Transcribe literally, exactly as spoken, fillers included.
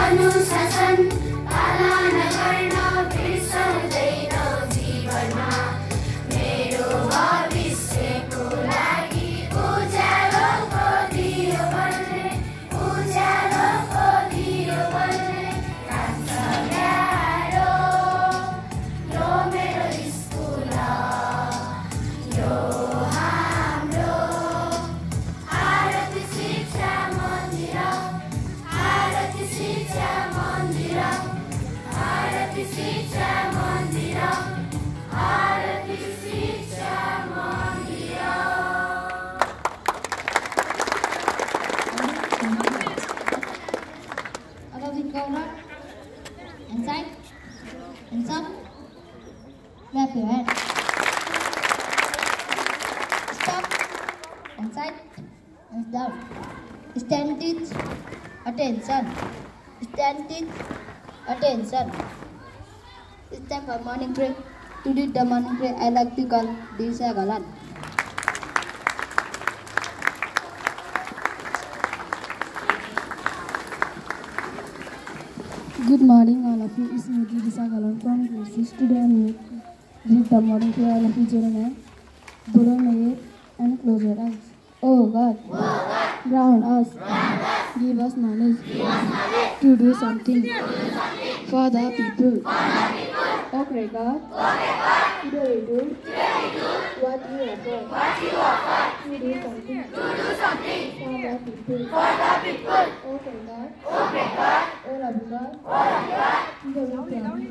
अनुशासन पालन गर्न बिर्सँदैन जीवनमा मेरो भविष्यको लागि उज्यालोको दियो बल्ने उज्यालोको दियो बल्ने कान्छ न्यारो यो मेरो स्कुल यो हाम्रो आरती शिक्षा मन्दिर आरती शिक्षा मन्दिर आरती शिक्षा मन्दिर आरती शिक्षा मन्दिर Olympic corner, inside, inside, clap your hand. Stop, inside, and down. Stand it, attention. Stand it, attention. It's time for morning prayer. To lead the morning prayer, I like to call Disha Galan. Good morning, all of you. It's me, Disha Galan from grade six. Today I will read the morning prayer. All of you join me. Bow your head and close your eyes. Oh God, ground us, give us knowledge to do something for the people. Okay, God, today we do what you offer. To do something for the people. Okay, God, all of God, today we pray.